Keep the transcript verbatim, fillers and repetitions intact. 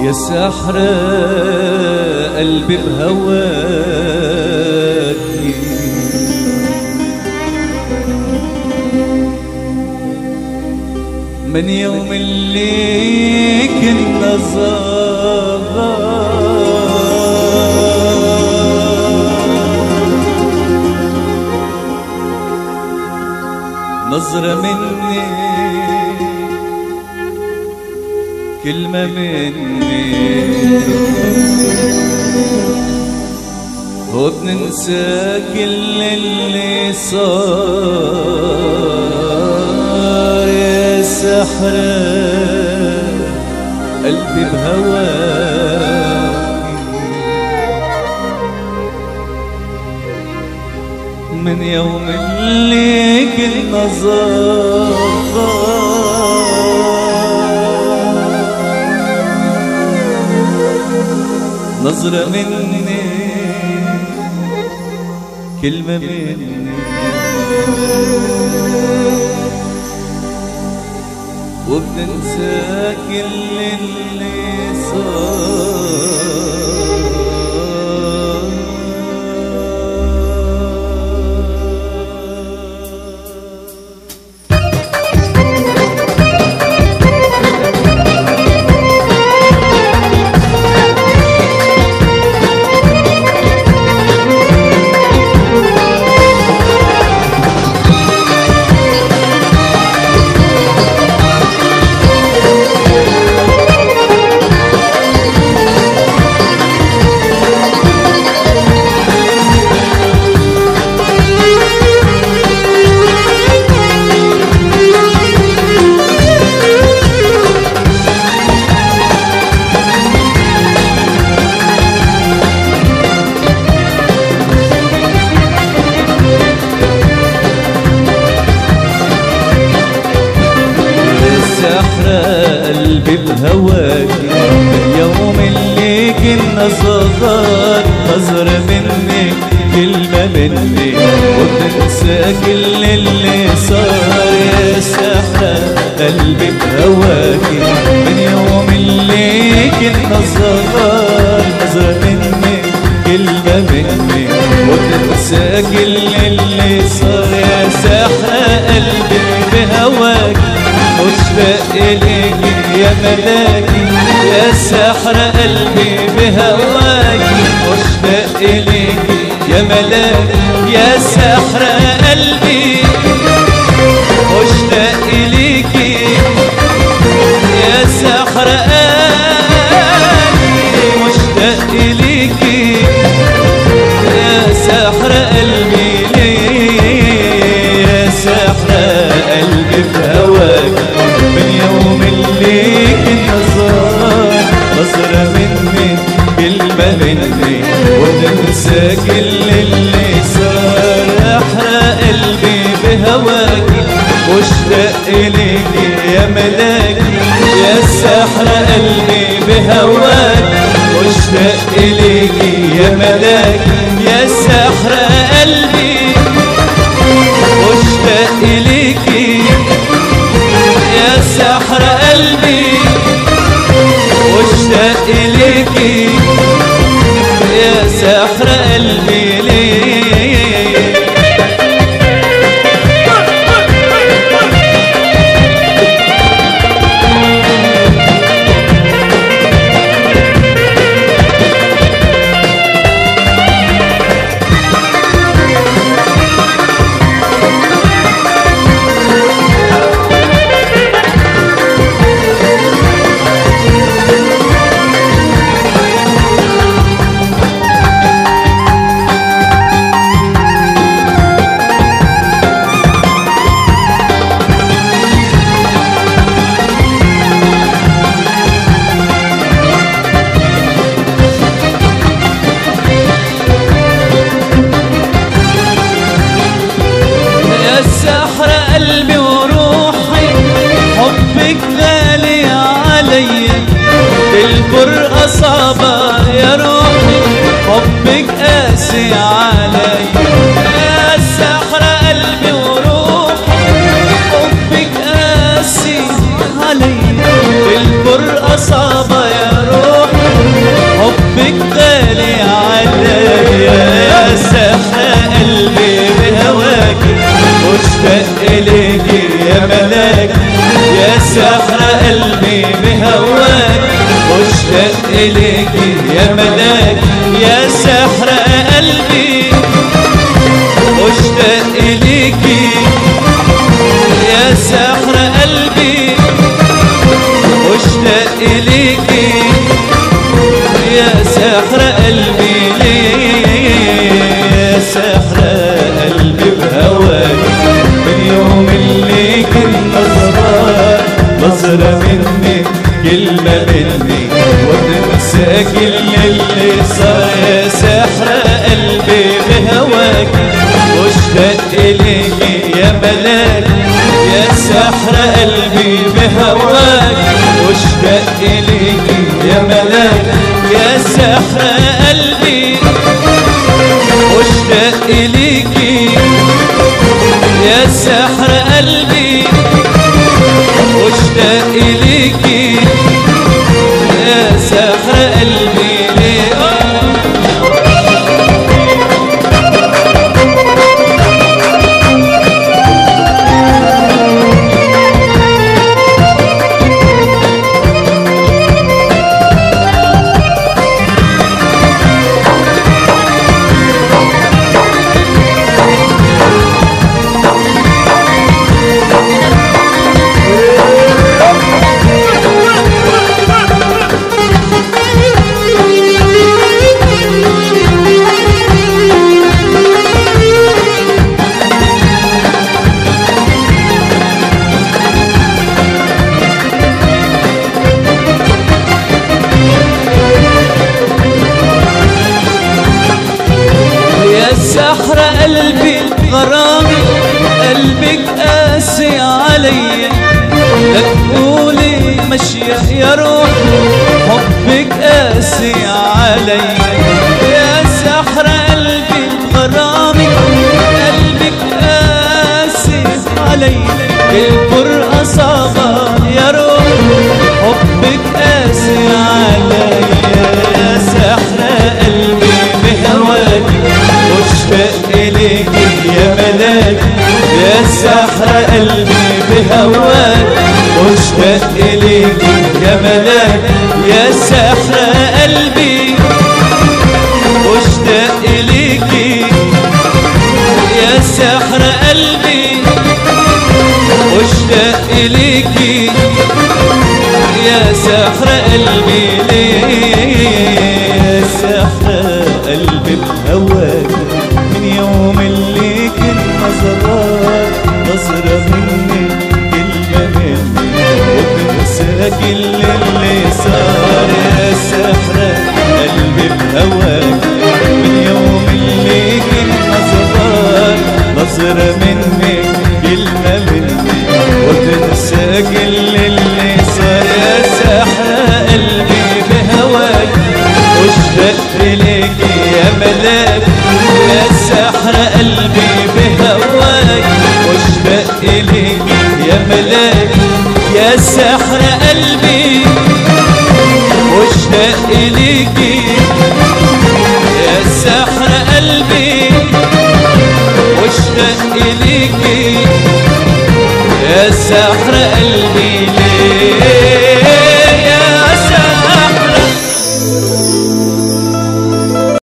يا سحر قلبي بهواكي، من يوم اللي كنا صغار نظرة مني كلمة مني وبننسى كل اللي صار. يا سحر قلبي بهواكي، من يوم اللي كنا صغار نظرة مني كلمة مني وبننسى كل اللي صار. قلبي بهواكي، من يوم اللي كنا صغار نظرة منك كلمة مني وبننسى كل اللي صار. يا سحر قلبي بهواكي، من يوم اللي كنا صغار نظرة منك كلمة مني وبننسى كل اللي صار. يا سحر قلبي بهواكي مشتاق إليكي يا ملاكي، يا سحر قلبي بهواكي مشتاق إليكي يا ملاكي، يا سحر قلبي مشتاق إليكي، يا سحر قلبي مشتاق إليكي، يا سحر قلبي ليه، يا سحر قلبي بهواكي، من يوم اللي كنا صغار نظرة مني كلمة مني وننسى كل اللي صار. أحرق قلبي بهواكي مشتاق إليكي يا ملاكي، يا سحر قلبي بهواكي مشتاق إليكي يا ملاكي، يا سحر قلبي مشتاق إليكي، يا سحر قلبي مشتاق إليكي، يا سحر قلبي ليه. الفرقة صعبة يا روحي حبك قاسي علي، يا سحر قلبي وروحي حبك قاسي علي. الفرقة صعبة يا روحي إليكي يا ملاك يا سحر قلبي، مشتاق إليكي يا سحر قلبي، مشتاق إليكي يا سحر قلبي. ليه يا سحر قلبي بهواك من يوم اللي كنت نظرة نظرة مني كلمة مني وتنسى كل اللي صار. يا سحر قلبي بهواك مشتاق إليكي يا ملاك يا سحر قلبي بهواك مشتاق إليكي يا ملاك يا سحر قلبي، مشتاق إليكي يا سحر قلبي، مشتاق إليكي يا سحر قلبي. سحر قلبي غرامي قلبك قاسي عليا، لا تقولي ماشية يا روحي حبك قاسي عليا. يا سحر قلبي غرامي قلبك قاسي عليا، الفرقة صعبة يا روحي حبك قاسي عليا. يا سحر قلبي بهواك مشتاق إليكي يا ملاك يا سحر قلبي بهواك مشتاق إليكي يا ملاك يا سحر قلبي، مشتاق إليكي يا سحر قلبي، مشتاق إليكي يا سحر قلبي. ليه يا سحر قلبي بهواك من يوم اللي كنت نظرات نظرة مني كلمة مني وتنسى كل اللي صار. يا سحر قلبي بهواك من يوم اللي كنت نظرات نظرة مني كلمة مني وتنسى كل اللي صار. يا سحر قلبي بهواك مشتاق إليكي يا ملاك يا سحر قلبي بهواك مشتاق إليكي يا ملاك يا سحر قلبي، مشتاق إليكي يا سحر قلبي، مشتاق إليكي يا سحر قلبي. ليه